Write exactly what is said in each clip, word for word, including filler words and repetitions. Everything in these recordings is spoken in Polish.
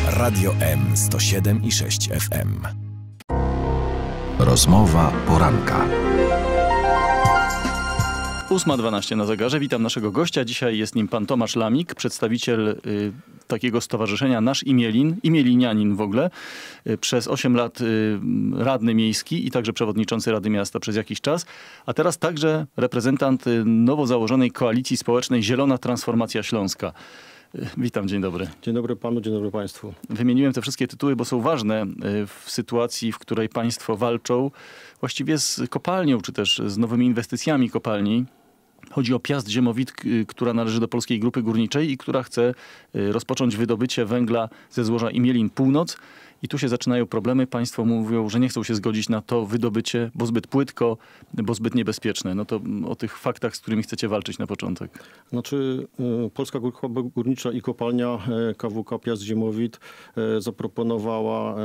Radio M sto siedem i sześć F M. Rozmowa poranka. ósma dwanaście na zegarze. Witam naszego gościa. Dzisiaj jest nim pan Tomasz Lamik, przedstawiciel y, takiego stowarzyszenia Nasz Imielin, imielinianin w ogóle. Y, przez osiem lat y, radny miejski i także przewodniczący Rady Miasta przez jakiś czas. A teraz także reprezentant y, nowo założonej koalicji społecznej Zielona Transformacja Śląska. Y, witam, dzień dobry. Dzień dobry panu, dzień dobry państwu. Wymieniłem te wszystkie tytuły, bo są ważne y, w sytuacji, w której państwo walczą właściwie z kopalnią, czy też z nowymi inwestycjami kopalni. Chodzi o Piast Ziemowit, która należy do Polskiej Grupy Górniczej i która chce rozpocząć wydobycie węgla ze złoża Imielin Północ. I tu się zaczynają problemy. Państwo mówią, że nie chcą się zgodzić na to wydobycie, bo zbyt płytko, bo zbyt niebezpieczne. No to o tych faktach, z którymi chcecie walczyć na początek. Znaczy Polska Grupa Górnicza i Kopalnia K W K Piast Ziemowit zaproponowała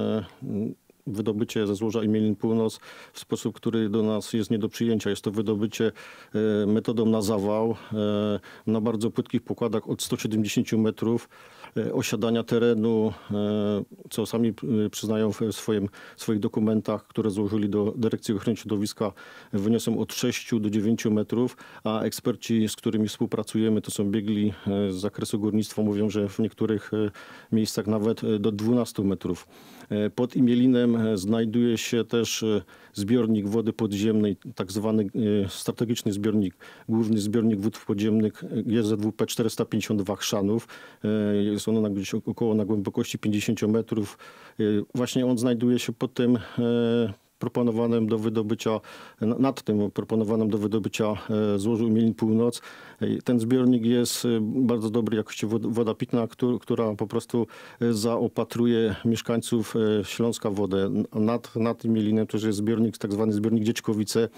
wydobycie ze złoża Imielin Północ w sposób, który do nas jest nie do przyjęcia. Jest to wydobycie e, metodą na zawał, e, na bardzo płytkich pokładach od stu siedemdziesięciu metrów, e, osiadania terenu, e, co sami przyznają w swoim, swoich dokumentach, które złożyli do Dyrekcji Ochrony Środowiska, wyniosą od sześciu do dziewięciu metrów, a eksperci, z którymi współpracujemy, to są biegli e, z zakresu górnictwa, mówią, że w niektórych e, miejscach nawet e, do dwunastu metrów. E, pod Imielinem znajduje się też zbiornik wody podziemnej, tak zwany strategiczny zbiornik, główny zbiornik wód podziemnych G Z W P czterysta pięćdziesiąt dwa Chrzanów. Jest ono na, gdzieś około na głębokości pięćdziesięciu metrów. Właśnie on znajduje się pod tym proponowanym do wydobycia, nad tym proponowanym do wydobycia złożu Imielin Północ. Ten zbiornik jest bardzo dobrej jakości woda pitna, która po prostu zaopatruje mieszkańców Śląska wodę. Nad, nad Imielinem też jest zbiornik, tak zwany zbiornik Dzieczkowice,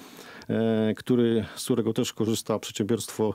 który, z którego też korzysta przedsiębiorstwo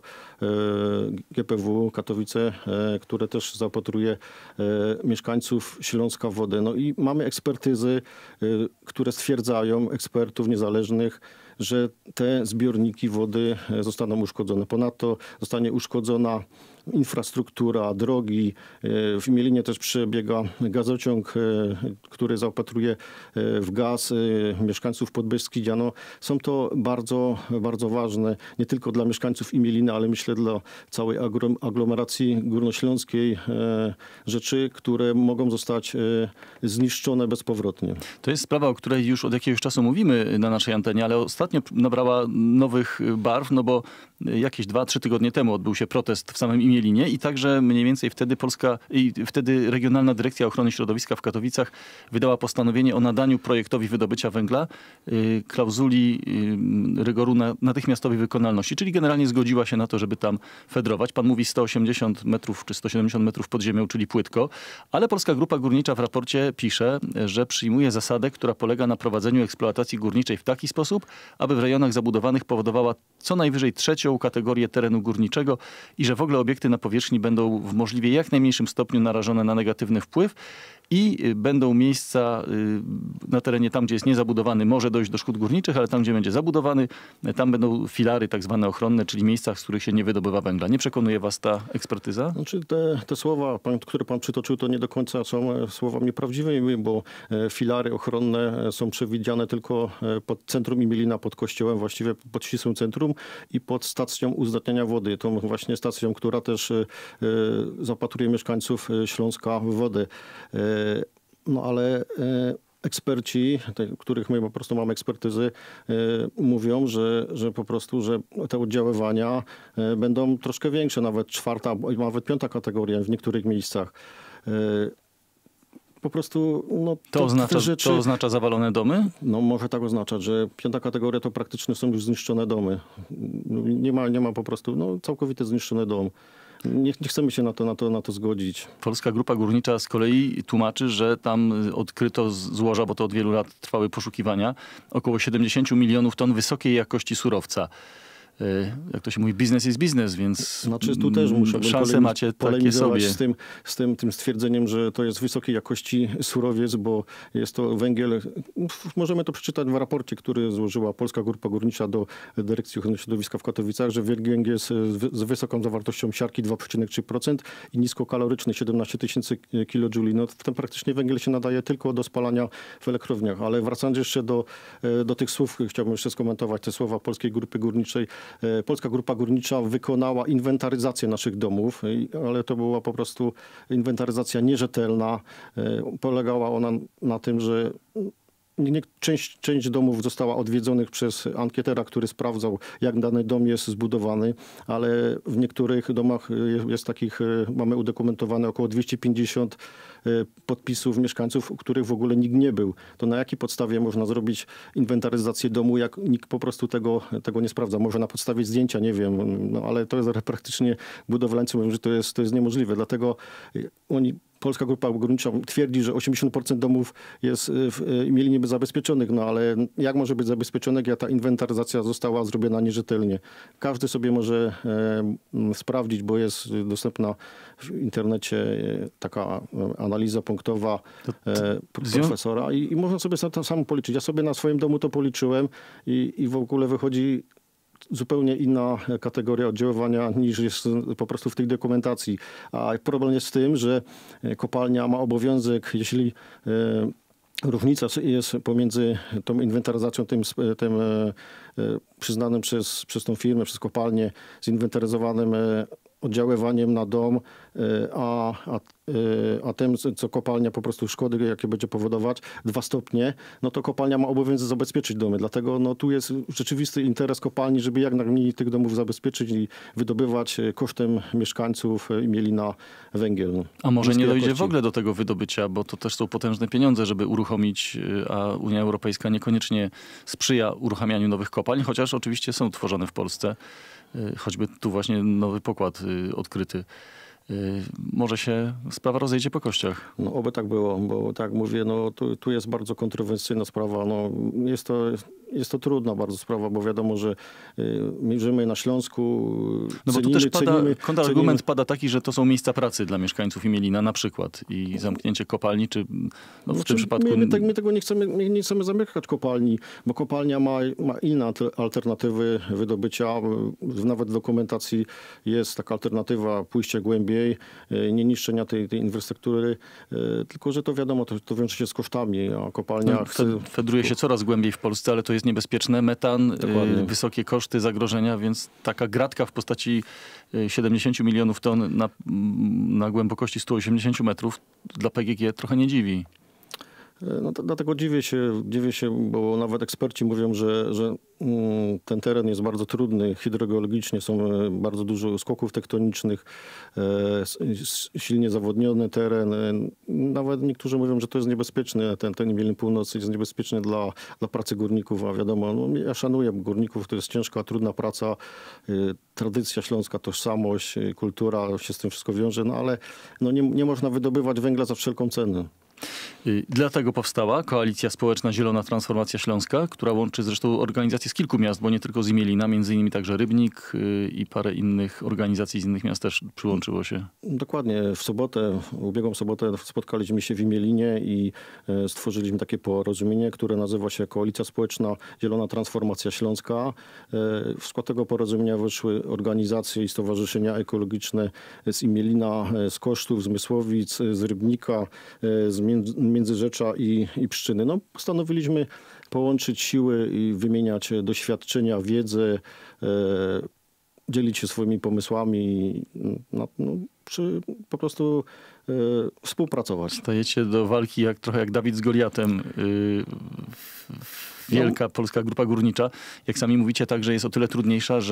G P W Katowice, które też zaopatruje mieszkańców Śląska wodę. No i mamy ekspertyzy, które stwierdzają, ekspertów niezależnych, że te zbiorniki wody zostaną uszkodzone. Ponadto zostanie uszkodzona infrastruktura, drogi. W Imielinie też przebiega gazociąg, który zaopatruje w gaz mieszkańców Podbeskidzia. No, są to bardzo, bardzo ważne, nie tylko dla mieszkańców Imielina, ale myślę dla całej aglomeracji górnośląskiej rzeczy, które mogą zostać zniszczone bezpowrotnie. To jest sprawa, o której już od jakiegoś czasu mówimy na naszej antenie, ale ostatnio nabrała nowych barw, no bo jakieś dwa, trzy tygodnie temu odbył się protest w samym Imielinie i także mniej więcej wtedy Polska, i wtedy Regionalna Dyrekcja Ochrony Środowiska w Katowicach wydała postanowienie o nadaniu projektowi wydobycia węgla y, klauzuli y, rygoru na, natychmiastowej wykonalności, czyli generalnie zgodziła się na to, żeby tam fedrować. Pan mówi sto osiemdziesiąt metrów czy sto siedemdziesiąt metrów pod ziemią, czyli płytko, ale Polska Grupa Górnicza w raporcie pisze, że przyjmuje zasadę, która polega na prowadzeniu eksploatacji górniczej w taki sposób, aby w rejonach zabudowanych powodowała co najwyżej trzecią kategorię terenu górniczego i że w ogóle obiekty na powierzchni będą w możliwie jak najmniejszym stopniu narażone na negatywny wpływ i będą miejsca na terenie tam, gdzie jest niezabudowany, może dojść do szkód górniczych, ale tam, gdzie będzie zabudowany, tam będą filary tak zwane ochronne, czyli miejsca, z których się nie wydobywa węgla. Nie przekonuje was ta ekspertyza? Znaczy te, te słowa, pan, które pan przytoczył, to nie do końca są słowami prawdziwymi, bo filary ochronne są przewidziane tylko pod centrum Imielina, pod kościołem, właściwie pod ścisłym centrum i pod stacją uzdatniania wody. Tą właśnie stacją, która też y, zaopatruje mieszkańców Śląska w wodę. Y, no ale y, eksperci, te, których my po prostu mamy ekspertyzy, y, mówią, że, że po prostu, że te oddziaływania y, będą troszkę większe, nawet czwarta, nawet piąta kategoria w niektórych miejscach. Y, Po prostu, no, to, to, oznacza, rzeczy, to oznacza zawalone domy? No może tak oznaczać, że piąta kategoria to praktycznie są już zniszczone domy. Nie ma, nie ma po prostu, no całkowite zniszczony dom. Nie, nie chcemy się na to, na, to, na to zgodzić. Polska Grupa Górnicza z kolei tłumaczy, że tam odkryto złoża, bo to od wielu lat trwały poszukiwania, około siedemdziesiąt milionów ton wysokiej jakości surowca. jak to się mówi, biznes jest biznes, więc znaczy, tu też muszę szansę macie takie sobie. Z, tym, z tym, tym stwierdzeniem, że to jest wysokiej jakości surowiec, bo jest to węgiel, możemy to przeczytać w raporcie, który złożyła Polska Grupa Górnicza do Dyrekcji Ochrony Środowiska w Katowicach, że węgiel jest z wysoką zawartością siarki dwa przecinek trzy procent i niskokaloryczny siedemnaście tysięcy kilojuli. No, ten praktycznie węgiel się nadaje tylko do spalania w elektrowniach. Ale wracając jeszcze do, do tych słów, chciałbym jeszcze skomentować te słowa Polskiej Grupy Górniczej. Polska Grupa Górnicza wykonała inwentaryzację naszych domów, ale to była po prostu inwentaryzacja nierzetelna. Polegała ona na tym, że Nie, część, część domów została odwiedzonych przez ankietera, który sprawdzał, jak dany dom jest zbudowany, ale w niektórych domach jest, jest takich, mamy udokumentowane około dwieście pięćdziesiąt podpisów mieszkańców, u których w ogóle nikt nie był. To na jakiej podstawie można zrobić inwentaryzację domu, jak nikt po prostu tego, tego nie sprawdza? Może na podstawie zdjęcia, nie wiem, no, ale to jest praktycznie budowlańcy mówią, że to jest, to jest niemożliwe. Dlatego oni Polska Grupa Górnicza twierdzi, że osiemdziesiąt procent domów jest w Imielinie zabezpieczonych, no ale jak może być zabezpieczonych, jak ta inwentaryzacja została zrobiona nierzetelnie? Każdy sobie może e, sprawdzić, bo jest dostępna w internecie taka analiza punktowa e, profesora i, i można sobie to samo policzyć. Ja sobie na swoim domu to policzyłem i, i w ogóle wychodzi zupełnie inna kategoria oddziaływania niż jest po prostu w tej dokumentacji. A problem jest w tym, że kopalnia ma obowiązek, jeśli różnica jest pomiędzy tą inwentaryzacją, tym, tym przyznanym przez, przez tą firmę, przez kopalnię, zinwentaryzowanym oddziaływaniem na dom, a, a, a tym, co kopalnia po prostu szkody, jakie będzie powodować, dwa stopnie, no to kopalnia ma obowiązek zabezpieczyć domy. Dlatego no, tu jest rzeczywisty interes kopalni, żeby jak najmniej tych domów zabezpieczyć i wydobywać kosztem mieszkańców Imielina węgiel. A może nie dojdzie jakości. w ogóle do tego wydobycia, bo to też są potężne pieniądze, żeby uruchomić, a Unia Europejska niekoniecznie sprzyja uruchamianiu nowych kopalń, chociaż oczywiście są tworzone w Polsce. Choćby tu właśnie nowy pokład odkryty. Może się sprawa rozejdzie po kościach. No oby tak było, bo tak mówię, no tu, tu jest bardzo kontrowersyjna sprawa. No, jest, to, jest to trudna bardzo sprawa, bo wiadomo, że my żyjemy na Śląsku. No bo cenimy, tu też pada, cenimy, kontrargument cenimy. pada taki, że to są miejsca pracy dla mieszkańców Imielina na przykład i zamknięcie kopalni, czy no w znaczy, tym przypadku... My, my, tak, my tego nie chcemy, my nie chcemy zamykać kopalni, bo kopalnia ma, ma inne alternatywy wydobycia. Nawet w dokumentacji jest taka alternatywa pójście głębiej, nie niszczenia tej, tej infrastruktury, tylko że to wiadomo, to, to wiąże się z kosztami, a kopalnia no, chce... Fedruje się coraz głębiej w Polsce, ale to jest niebezpieczne. Metan, y, wysokie koszty, zagrożenia, więc taka gratka w postaci siedemdziesiąt milionów ton na, na głębokości sto osiemdziesiąt metrów dla P G G trochę nie dziwi. No to, dlatego dziwię się, dziwię się, bo nawet eksperci mówią, że, że mm, ten teren jest bardzo trudny hydrogeologicznie, są bardzo dużo skoków tektonicznych, e, silnie zawodniony teren. Nawet niektórzy mówią, że to jest niebezpieczne, ten, ten Imielin Północny jest niebezpieczny dla, dla pracy górników, a wiadomo, no, ja szanuję górników, to jest ciężka, trudna praca, e, tradycja śląska, tożsamość, kultura się z tym wszystko wiąże, no ale no, nie, nie można wydobywać węgla za wszelką cenę. Dlatego powstała Koalicja Społeczna Zielona Transformacja Śląska, która łączy zresztą organizacje z kilku miast, bo nie tylko z Imielina, między innymi także Rybnik i parę innych organizacji z innych miast też przyłączyło się. Dokładnie. W sobotę, w ubiegłą sobotę spotkaliśmy się w Imielinie i stworzyliśmy takie porozumienie, które nazywa się Koalicja Społeczna Zielona Transformacja Śląska. W skład tego porozumienia weszły organizacje i stowarzyszenia ekologiczne z Imielina, z Kosztów, z Mysłowic, z Rybnika, z Międzyrzecza i, i Pszczyny. No, postanowiliśmy połączyć siły i wymieniać doświadczenia, wiedzę, e, dzielić się swoimi pomysłami, no, no, przy, po prostu e, współpracować. Stajecie do walki jak, trochę jak Dawid z Goliatem. Yy, wielka no. Polska Grupa Górnicza. Jak sami mówicie, także jest o tyle trudniejsza, że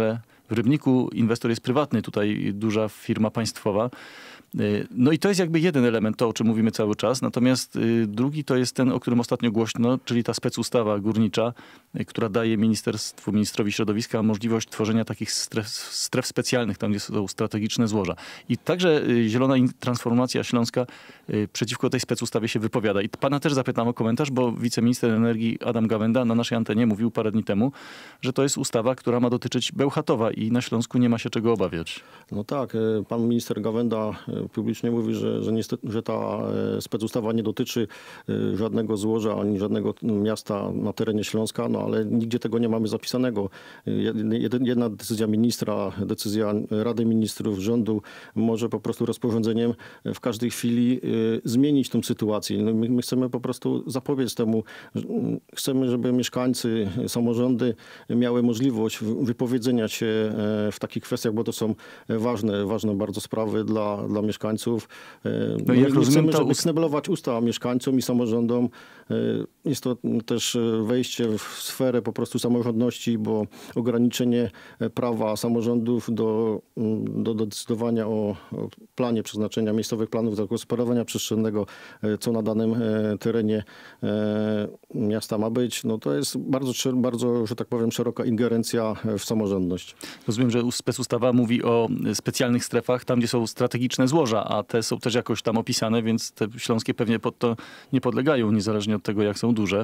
W Rybniku inwestor jest prywatny, tutaj duża firma państwowa. No i to jest jakby jeden element, to o czym mówimy cały czas. Natomiast drugi to jest ten, o którym ostatnio głośno, czyli ta specustawa górnicza, która daje ministerstwu, ministrowi środowiska możliwość tworzenia takich stref, stref specjalnych, tam gdzie są strategiczne złoża. I także Zielona Transformacja Śląska przeciwko tej specustawie się wypowiada. I pana też zapytam o komentarz, bo wiceminister energii Adam Gawęda na naszej antenie mówił parę dni temu, że to jest ustawa, która ma dotyczyć Bełchatowa i na Śląsku nie ma się czego obawiać. No tak, pan minister Gawęda publicznie mówi, że, że, niestety, że ta specustawa nie dotyczy żadnego złoża ani żadnego miasta na terenie Śląska, no ale nigdzie tego nie mamy zapisanego. Jedna decyzja ministra, decyzja Rady Ministrów, rządu może po prostu rozporządzeniem w każdej chwili zmienić tę sytuację. No my, my chcemy po prostu zapobiec temu. Chcemy, żeby mieszkańcy, samorządy miały możliwość wypowiedzenia się w takich kwestiach, bo to są ważne, ważne bardzo sprawy dla, dla mieszkańców. No My jak nie rozumiem, chcemy, to żeby ust- kneblować usta mieszkańcom i samorządom. Jest to też wejście w sferę po prostu samorządności, bo ograniczenie prawa samorządów do, do, do decydowania o, o planie przeznaczenia miejscowych planów zagospodarowania przestrzennego, co na danym terenie miasta ma być, no to jest bardzo, bardzo, że tak powiem, szeroka ingerencja w samorządność. Rozumiem, że specustawa mówi o specjalnych strefach, tam gdzie są strategiczne złoża, a te są też jakoś tam opisane, więc te śląskie pewnie pod to nie podlegają, niezależnie od tego, jak są duże.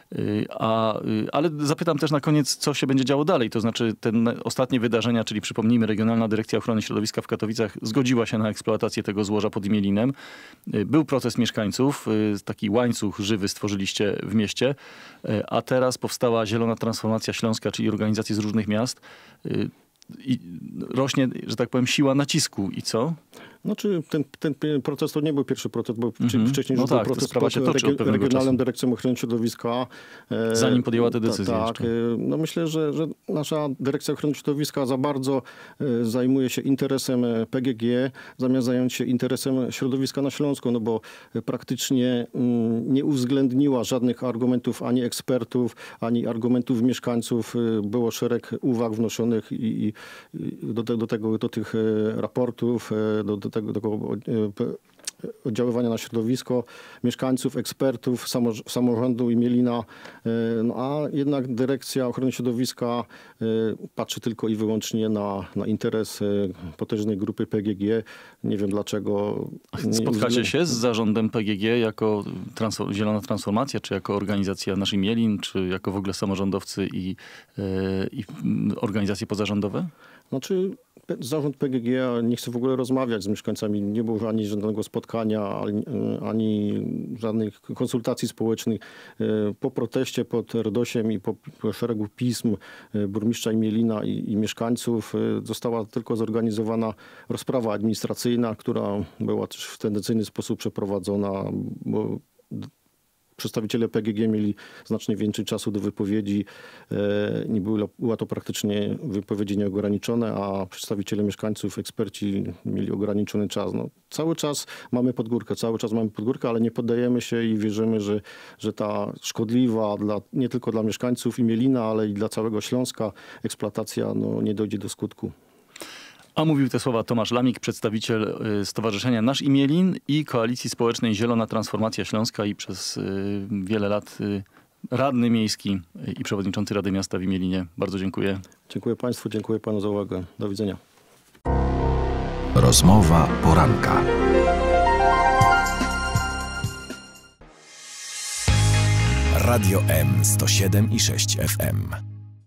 A, ale zapytam też na koniec, co się będzie działo dalej. To znaczy te ostatnie wydarzenia, czyli przypomnijmy, Regionalna Dyrekcja Ochrony Środowiska w Katowicach zgodziła się na eksploatację tego złoża pod Imielinem. Był protest mieszkańców, taki łańcuch żywy stworzyliście w mieście, a teraz powstała Zielona Transformacja Śląska, czyli organizacje z różnych miast. I rośnie, że tak powiem, siła nacisku. I co? Znaczy ten, ten protest to nie był pierwszy protest, bo mm-hmm. wcześniej no już tak, był protest sprawa się toczy pod Regionalną Dyrekcją Ochrony Środowiska. Zanim podjęła te decyzje. Tak, jeszcze. no myślę, że, że nasza Dyrekcja Ochrony Środowiska za bardzo zajmuje się interesem P G G, zamiast zająć się interesem środowiska na Śląsku, no bo praktycznie nie uwzględniła żadnych argumentów ani ekspertów, ani argumentów mieszkańców. Było szereg uwag wnoszonych i, i do, te, do, tego, do tych raportów, do, do tego, do tego oddziaływania na środowisko mieszkańców, ekspertów, samorządu Imielina, no a jednak Dyrekcja Ochrony Środowiska patrzy tylko i wyłącznie na, na interes potężnej grupy P G G. Nie wiem dlaczego. Spotkacie się z zarządem P G G jako transform- Zielona Transformacja, czy jako organizacja Nasz Imielin, czy jako w ogóle samorządowcy i, i organizacje pozarządowe? Znaczy zarząd P G G nie chce w ogóle rozmawiać z mieszkańcami. Nie było ani żadnego spotkania, ani, ani żadnych konsultacji społecznych. Po proteście pod RDOŚ-iem i po, po szeregu pism burmistrza Imielina i, i mieszkańców została tylko zorganizowana rozprawa administracyjna, która była też w tendencyjny sposób przeprowadzona, bo przedstawiciele P G G mieli znacznie więcej czasu do wypowiedzi. Nie było, była to praktycznie wypowiedzi nieograniczone, a przedstawiciele mieszkańców, eksperci mieli ograniczony czas. No, cały czas mamy podgórkę, cały czas mamy podgórkę, ale nie poddajemy się i wierzymy, że, że ta szkodliwa dla, nie tylko dla mieszkańców Imielina, ale i dla całego Śląska eksploatacja no, nie dojdzie do skutku. A mówił te słowa Tomasz Lamik, przedstawiciel Stowarzyszenia Nasz Imielin i Koalicji Społecznej Zielona Transformacja Śląska i przez wiele lat radny miejski i przewodniczący Rady Miasta w Imielinie. Bardzo dziękuję. Dziękuję państwu, dziękuję panu za uwagę. Do widzenia. Rozmowa poranka. Radio M sto siedem i sześć F M.